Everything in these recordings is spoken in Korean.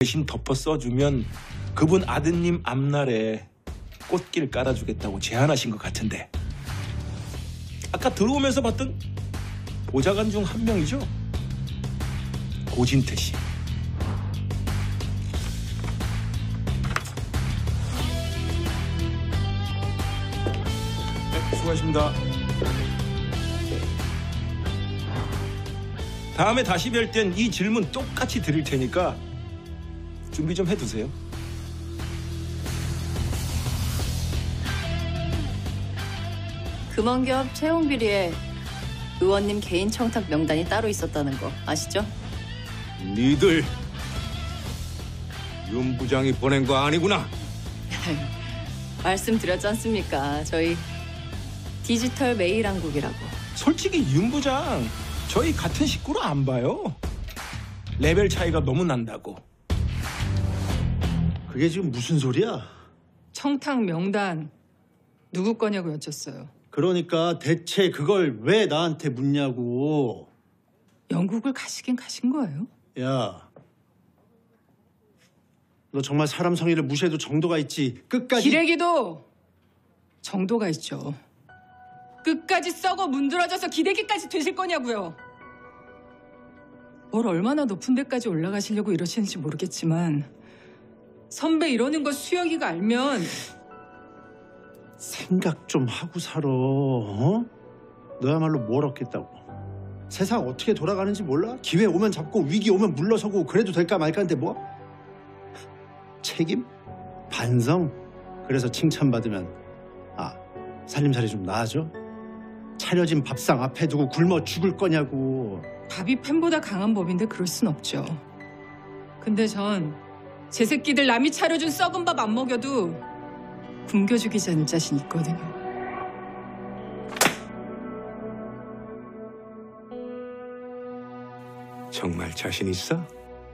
대신 덮어 써주면 그분 아드님 앞날에 꽃길 깔아주겠다고 제안하신 것 같은데 아까 들어오면서 봤던 보좌관 중 한 명이죠? 고진태 씨. 네, 수고하십니다. 다음에 다시 뵐 땐 이 질문 똑같이 드릴 테니까 준비 좀 해두세요. 금원기업 채용 비리에 의원님 개인 청탁 명단이 따로 있었다는 거 아시죠? 니들 윤 부장이 보낸 거 아니구나. 말씀드렸지 않습니까? 저희 디지털 메일 한국이라고. 솔직히 윤 부장 저희 같은 식구로 안 봐요. 레벨 차이가 너무 난다고. 그게 지금 무슨 소리야? 청탁 명단 누구 거냐고 여쭸어요. 그러니까 대체 그걸 왜 나한테 묻냐고. 영국을 가시긴 가신 거예요? 야, 너 정말 사람 성의를 무시해도 정도가 있지. 끝까지. 기레기도 정도가 있죠. 끝까지 썩어 문드러져서 기대기까지 되실 거냐고요. 뭘 얼마나 높은 데까지 올라가시려고 이러시는지 모르겠지만 선배 이러는 거 수혁이가 알면 생각 좀 하고 살아. 어? 너야말로 뭘 얻겠다고. 세상 어떻게 돌아가는지 몰라? 기회 오면 잡고 위기 오면 물러서고 그래도 될까 말까인데 뭐? 책임? 반성? 그래서 칭찬받으면 살림살이 좀 나아져? 차려진 밥상 앞에 두고 굶어 죽을 거냐고. 밥이 팬보다 강한 법인데 그럴 순 없죠. 근데 전 제 새끼들 남이 차려준 썩은 밥 안 먹여도 굶겨 죽이자는 자신 있거든요. 정말 자신 있어?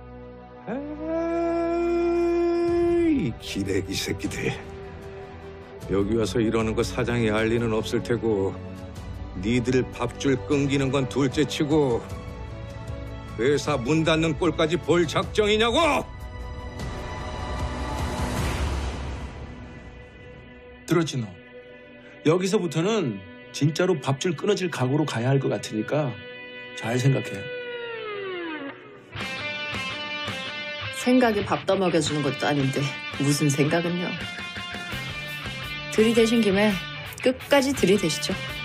에이, 기레기 새끼들. 여기 와서 이러는 거 사장이 알 리는 없을 테고 니들 밥줄 끊기는 건 둘째치고 회사 문 닫는 꼴까지 볼 작정이냐고! 들었지 너? 여기서부터는 진짜로 밥줄 끊어질 각오로 가야 할 것 같으니까 잘 생각해. 생각이 밥 떠먹여주는 것도 아닌데 무슨 생각은요. 들이대신 김에 끝까지 들이대시죠.